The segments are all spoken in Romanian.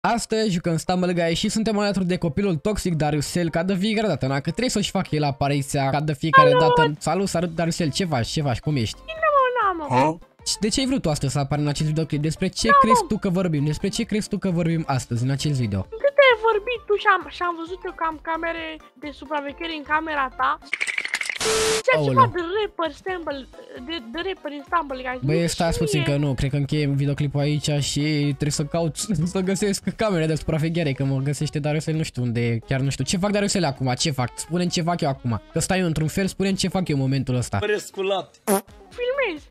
Astăzi jucăm Stumble Guys și suntem alături de copilul toxic Dariusel ca de fiecare dată, că trebuie să-și facă el apariția ca de fiecare dată. Salut Dariusel, ce faci, cum ești? Bine mă. De ce ai vrut tu astăzi să apari în acest videoclip? Despre ce crezi tu că vorbim? Despre ce crezi tu că vorbim astăzi în acest video? Cât ai vorbit tu și am văzut eu că am camere de supraveghere în camera ta. Ce ceva de rapper Stumble, de rapper în Stumble Guys. Băi, stați puțin că nu, cred că încheiem videoclipul aici și trebuie să caut să găsesc camere de supraveghere, că mă găsește Dariusel nu știu unde, chiar nu știu. Ce fac Dariusel acum? Ce fac? Spune-mi ce fac eu acum. Că stai eu într-un fel, spune-mi ce fac eu în momentul ăsta. Filmezi.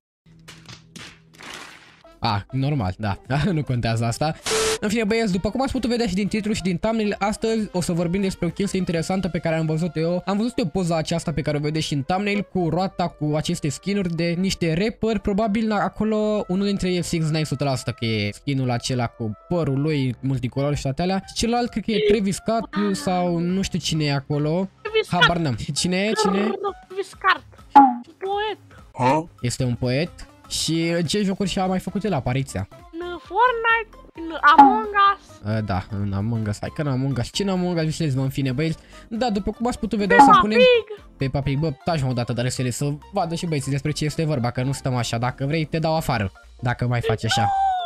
Normal, da, nu contează asta. În fine, băieți, după cum ați putut vedea și din titlu și din thumbnail, astăzi o să vorbim despre o chestie interesantă pe care am văzut eu. Am văzut eu poza aceasta pe care o vedeți și în thumbnail cu roata cu aceste skin-uri de niște rapperi. Probabil acolo unul dintre ei 6ix9ine 100% că e skin-ul acela cu părul lui multicolor și toate alea. Și celălalt cred că e Travis Scott sau nu știu cine e acolo. Habar n-am. Cine e? Travis Scott. Poet. Este un poet. Și în ce jocuri și-a mai făcut el apariția? În Fortnite, în Among Us. Da, în Among Us. Hai că în Among Us. Ce în Among Us visezi, mă, în fine, băieți? Da, după cum ați putut vedea să punem Peppa Pig. Bă, taci mă o dată, Dariusele, să vadă și băieții despre ce este vorba, că nu stăm așa. Dacă vrei, te dau afară. Dacă mai faci așa.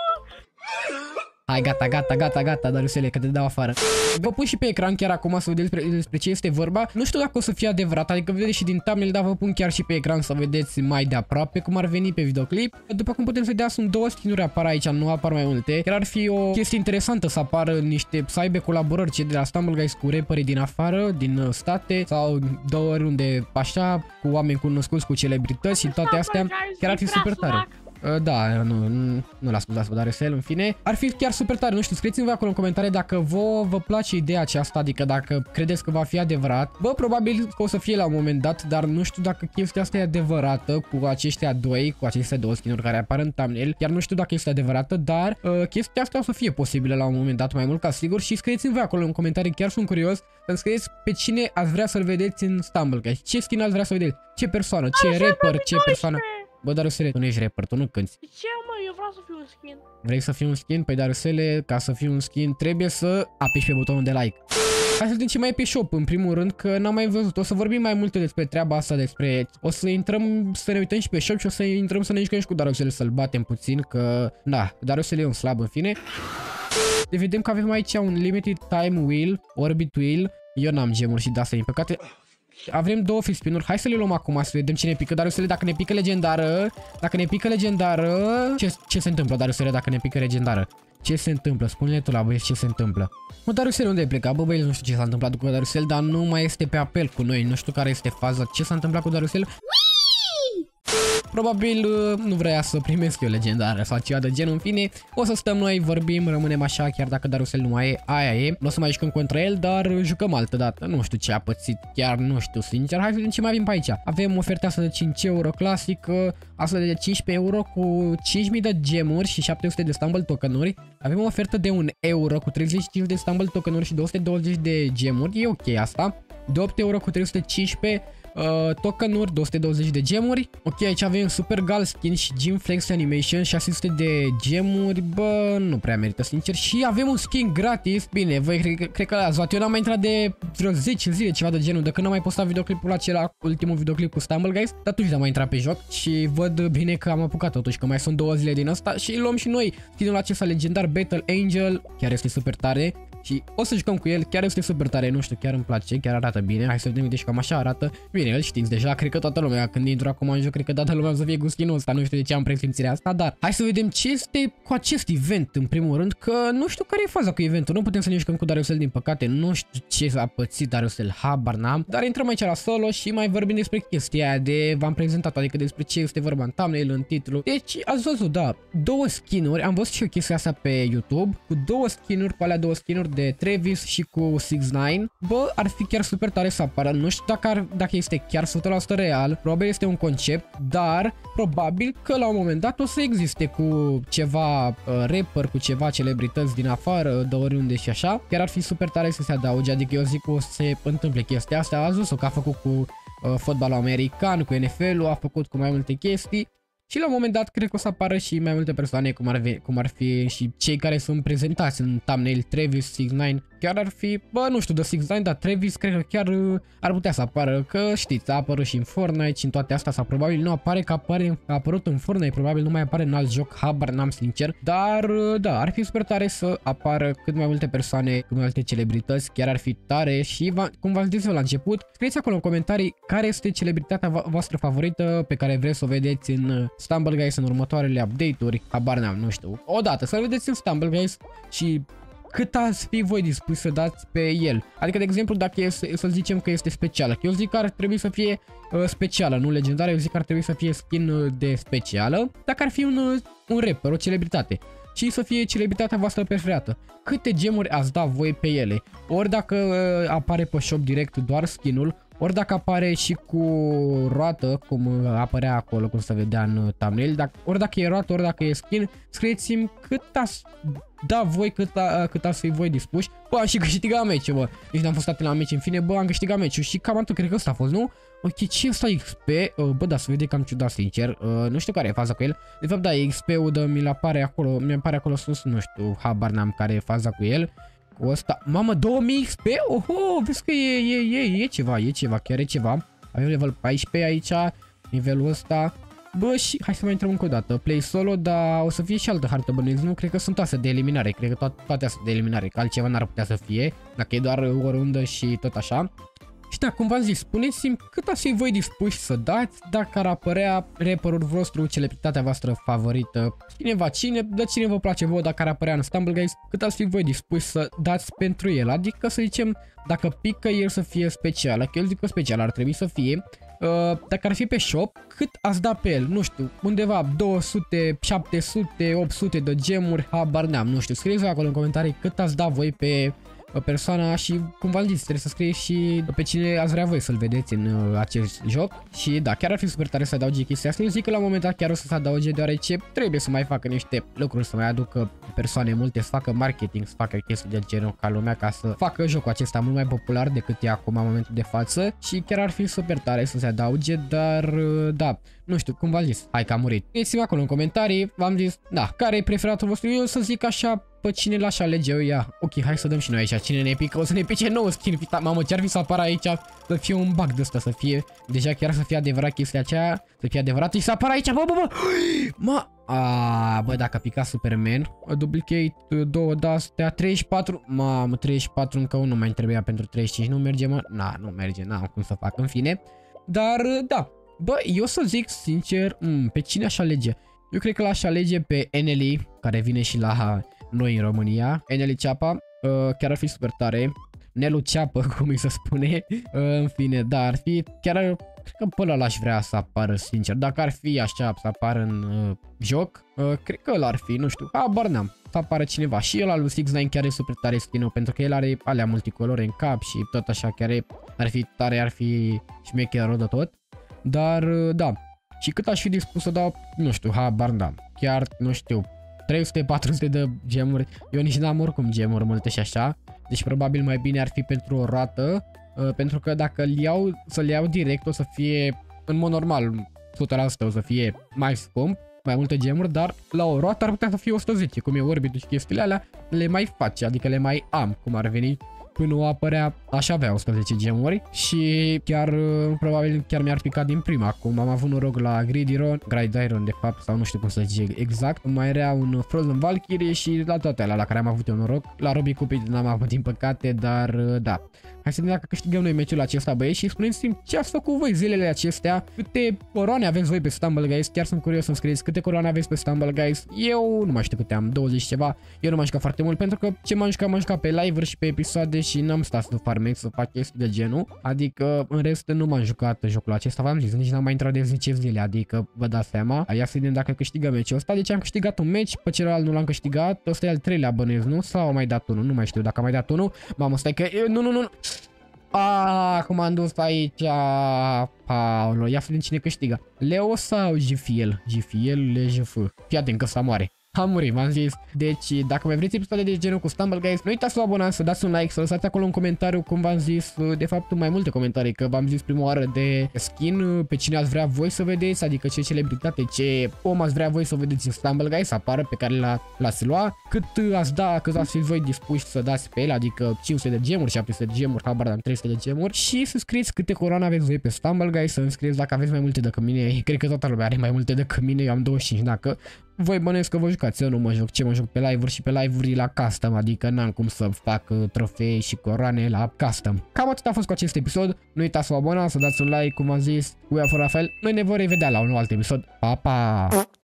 Hai, gata, Dariusele, că te dau afară. Vă pun și pe ecran chiar acum să vedeți despre ce este vorba. Nu știu dacă o să fie adevărat, adică vedeți și din thumbnail, dar vă pun chiar și pe ecran să vedeți mai de aproape cum ar veni pe videoclip. După cum puteți vedea, sunt două skin-uri apar aici, nu apar mai multe. Chiar ar fi o chestie interesantă să apară niște, să aibă colaborări cei de la Stumble Guys cu rapperii din afară, din state sau de oriunde așa, cu oameni cunoscuți, cu celebrități și toate astea. Chiar ar fi super tare. Da, nu l-a spus asta, Dariusel, în fine. Ar fi chiar super tare, nu știu, scrieți-mi acolo în comentarii dacă vă place ideea aceasta, adică dacă credeți că va fi adevărat. Bă, probabil că o să fie la un moment dat, dar nu știu dacă chestia asta e adevărată cu aceștia doi, cu aceste două skin-uri care apar în thumbnail. Chiar nu știu dacă este adevărată, dar chestia asta o să fie posibilă la un moment dat, mai mult ca sigur. Și scrieți-mi acolo în comentarii, chiar sunt curios să-mi scrieți pe cine ați vrea să-l vedeți în Stumble Guys. Ce skin ați vrea să vedeți? Ce persoană, ce rapper, ce persoană. Bă, Dariusele, tu nu ești rapper, tu nu cânti. Ce, mă? Eu vreau să fiu un skin. Vrei să fii un skin? Păi, Dariusele, ca să fii un skin trebuie să apeși pe butonul de like. Hai să vedem ce mai e pe shop, în primul rând, că n-am mai văzut. O să vorbim mai multe despre treaba asta, o să intrăm, să ne uităm și pe shop și o să intrăm să ne jucăm și cu Dariusele, să-l batem puțin, că, da, Dariusele e un slab, în fine. De vedem că avem aici un limited time wheel, orbit wheel. Eu n-am gemuri și de-astea, din păcate. Avem două free spin-uri, hai să le luăm acum să vedem cine ne pică. Dariusele, dacă ne pică legendară, ce se întâmplă, Dariusele, dacă ne pică legendară? Ce se întâmplă? Spune-le tu la băieți ce se întâmplă. Mă, Dariusele, unde ai plecat? Bă, băieți, nu știu ce s-a întâmplat cu Dariusele, dar nu mai este pe apel cu noi, nu știu care este faza. Ce s-a întâmplat cu Dariusele? Probabil nu vrea să primesc eu legendară sau ceva de genul, în fine. O să stăm noi, vorbim, rămânem așa, chiar dacă Dariusel nu mai e, aia e. Nu o să mai jucăm contra el, dar jucăm altă dată. Nu știu ce a pățit, chiar nu știu, sincer. Hai să vedem ce mai avem pe aici. Avem oferta asta de 5 euro clasică, asta de 15 euro cu 5000 de gemuri și 700 de Stumble tokenuri. Avem o ofertă de 1 euro cu 35 de Stumble tokenuri și 220 de gemuri, e ok asta. De 8 euro cu 315 tokenuri, 220 de gemuri. Ok, aici avem Super Gal Skin și Gym Flex Animation, 600 de gemuri. Bă, nu prea merită, sincer. Și avem un skin gratis. Bine, voi cred că l-ați luat. Eu n-am mai intrat de vreo 10 zile, ceva de genul, de când am mai postat videoclipul acela, ultimul videoclip cu Stumble Guys. Dar atunci n-am mai intrat pe joc și văd bine că am apucat totuși, că mai sunt 2 zile din asta și luăm și noi skinul acesta legendar Battle Angel. Chiar este super tare. Și o să jucăm cu el, chiar este super tare, nu știu, chiar îmi place, chiar arată bine. Hai să vedem, uite și cam așa arată. Bine, îl știți deja, cred că toată lumea, când intru acum în joc, cred că toată lumea o să fie cu skin-ul ăsta, nu știu de ce am presimțirea asta, dar hai să vedem ce este cu acest event, în primul rând, că nu știu care e faza cu eventul, nu putem să ne jucăm cu Dariusel, din păcate, nu știu ce a pățit Dariusel, habar n-am, dar intrăm aici la solo și mai vorbim despre chestia aia de, v-am prezentat, adică despre ce este vorba în thumbnail, în titlu. Deci, ați văzut, da, două skin-uri, am văzut și eu chestia asta pe YouTube, cu două skin-uri, cu alea două skin-uri de Travis și cu 6ix9ine. Bă, ar fi chiar super tare să apară. Nu știu dacă este chiar 100% real. Probabil este un concept, dar probabil că la un moment dat o să existe cu ceva rapper, cu ceva celebrități din afară, de oriunde și așa. Chiar ar fi super tare să se adauge, adică eu zic că o să se întâmple chestia asta. Ați văzut-o că a făcut cu fotbalul american, cu NFL-ul, a făcut cu mai multe chestii. Și la un moment dat cred că o să apară și mai multe persoane, cum ar fi și cei care sunt prezentați în thumbnail, Travis 69. Chiar ar fi, bă, nu știu, de 69, dar Travis cred că chiar ar putea să apară, că știți, a apărut și în Fortnite și în toate astea, sau probabil nu apare, că a apărut în Fortnite, probabil nu mai apare în alt joc, habar n-am sincer, dar da, ar fi super tare să apară cât mai multe persoane, cât mai multe celebrități, chiar ar fi tare și cum v-am zis eu la început, scrieți acolo în comentarii care este celebritatea voastră favorită pe care vreți să o vedeți în Stumble Guys în următoarele update-uri, habar n-am, nu știu, odată să-l vedeți în Stumble Guys și cât ați fi voi dispuși să dați pe el. Adică, de exemplu, dacă e să zicem că este specială, eu zic că ar trebui să fie specială, nu legendară, eu zic că ar trebui să fie skin de specială, dacă ar fi un rapper, o celebritate. Și să fie celebritatea voastră preferată. Câte gemuri ați da voi pe ele? Ori dacă apare pe shop direct doar skinul, ori dacă apare și cu roată, cum apărea acolo, cum se vedea în thumbnail, ori dacă e roată, ori dacă e skin, scrieți-mi cât ați da voi, cât ați fi voi dispuși. Bă, am și câștigat meciul, bă. Deci n-am fost atent la meci în fine, bă, am câștigat meciul și cam atât, cred că ăsta a fost, nu? Ok, ce e ăsta XP? Bă, da, să vede cam ciudat, sincer. Nu știu care e faza cu el. De fapt, da, XP-ul de mi apare acolo sus, nu știu, habar n-am care e faza cu el. Cu ăsta, mamă, 2000 XP? Oho, vezi că e ceva, chiar e ceva. Avem level 14 aici, nivelul ăsta. Bă, și hai să mai intrăm încă o dată. Play solo, dar o să fie și altă hartă, bănuiesc, nu? Cred că sunt astea de eliminare, cred că toate astea de eliminare, că altceva n-ar putea să fie, dacă e doar o rundă și tot așa. Și da, cum v-am zis, spuneți-mi cât ați fi voi dispuși să dați dacă ar apărea rapperul vostru, celebritatea voastră favorită, de cine vă place vouă dacă ar apărea în Stumble Guys, cât ați fi voi dispuși să dați pentru el, adică să zicem, dacă pică el să fie specială, că eu zic că special ar trebui să fie, dacă ar fi pe shop, cât ați da pe el, nu știu, undeva 200, 700, 800 de gemuri, habar n-am, nu știu, scrieți-vă acolo în comentarii cât ați da voi pe persoana și, cum v-am zis, trebuie să scrieți și pe cine ați vrea voi să-l vedeți în acest joc. Și da, chiar ar fi super tare să adauge chestia asta. Eu zic că la un moment dat chiar o să se adauge, deoarece trebuie să mai facă niște lucruri, să mai aducă persoane multe, să facă marketing, să facă chestii de genul ca lumea, ca să facă jocul acesta mult mai popular decât e acum în momentul de față. Și chiar ar fi super tare să se adauge, dar da, nu știu, cum v-am zis, hai că a murit. Scrieți-mi acolo în comentarii, v-am zis, da, care e preferatul vostru, eu să zic așa, pe cine l-aș alege eu, ia. Ok, hai să dăm și noi aici, cine ne pică, o să ne pice nou skin, mamă, ce-ar fi să apară aici, să fie un bug de ăsta, să fie, deja chiar să fie adevărat chestia aceea, să fie adevărat și să apară aici, bă, bă, dacă pica Superman, duplicate, 2 de-astea, 34, mamă, 34, încă unul mai trebuia pentru 35, nu merge, mă, nu merge, n-am cum să fac, în fine, dar, da, bă, eu să zic sincer, pe cine aș alege? Eu cred că l-aș alege pe NLE, care vine și la noi în România, NLE Ceapa, chiar ar fi super tare, Nelu Ceapă, cum îi se spune, în fine, da, ar fi, chiar, cred că pe ăla l-aș vrea să apară, sincer, dacă ar fi așa, să apară în joc, cred că ăla ar fi, nu știu, habar n-am, să apară cineva, și el al lui 69 chiar e super tare skin-ul, pentru că el are alea multicolore în cap și tot așa, chiar ar fi tare, ar fi șmecherul de tot, dar, da, și cât aș fi dispus să dau, nu știu, habar n-am, chiar, nu știu, 300-400 de gemuri, eu nici n-am oricum gemuri multe și așa, deci probabil mai bine ar fi pentru o roată, pentru că dacă să-l iau direct o să fie, în mod normal, 100% o să fie mai scump, mai multe gemuri, dar la o roată ar putea să fie 110, cum e Orbitul și chestiile alea, le mai face, adică le mai am, cum ar veni. Până o apărea, aș avea 11 gemuri și chiar, probabil chiar mi-ar pica din prima. Acum am avut noroc la Gridiron, de fapt, sau nu știu cum să zic exact. Mai era un Frozen Valkyrie și la toate alea la care am avut eu noroc. La Robbie Cupid n-am avut din păcate, dar da. Hai să vedem dacă câștigăm noi meciul acesta, băieți, și spuneți-mi ce ați făcut voi zilele acestea, câte coroane aveți voi pe Stumble Guys, chiar sunt curios să-mi scrieți câte coroane aveți pe Stumble Guys. Eu nu mai știu câte am, 20 ceva, eu nu m-am jucat foarte mult, pentru că ce m-am jucat pe live-uri și pe episoade și n-am stat să farmez, să fac chestii de genul, adică în rest nu m-am jucat jocul acesta, v-am zis, nici n-am mai intrat de 10 zile, adică vă dați seama. Ia să vedem dacă câștigăm meciul ăsta, deci am câștigat un meci, pe celălalt nu l-am câștigat, ăsta e al treilea bănuiesc, nu? Sau am mai dat unul, nu mai știu dacă am mai dat unul, mamă, stai că, nu. Cum am dus aici, Paolo, ia să vedem cine câștigă. Leo sau GFL? GFL, LGF. Fii atent că ăsta moare. Am murit, v-am zis. Deci, dacă mai vreți episoade de genul cu Stumble Guys, nu uitați să vă abonați, să dați un like, să lăsați acolo un comentariu, cum v-am zis, de fapt mai multe comentarii, că v-am zis prima oară de skin, pe cine ați vrea voi să vedeți, adică ce celebritate, ce om ați vrea voi să vedeți în Stumble Guys, să apară, pe care l-ați lua, cât ați da, cât ați fi voi dispuși să dați pe el, adică 500 de gemuri, 700 de gemuri, habar am 300 de gemuri, și să scrieți câte coroane aveți voi pe Stumble Guys, să îmi scrieți dacă aveți mai multe decât mine, cred că toată lumea are mai multe decât mine, eu am 25, dacă voi bănuiesc că vă jucați, eu nu mă joc, ce mă joc pe live-uri și pe live-uri la custom, adică n-am cum să fac trofei și coroane la custom. Cam atât a fost cu acest episod, nu uitați să vă abonați, să dați un like, cum am zis, eu am fost Rafael, noi ne vom revedea la un alt episod, pa, pa!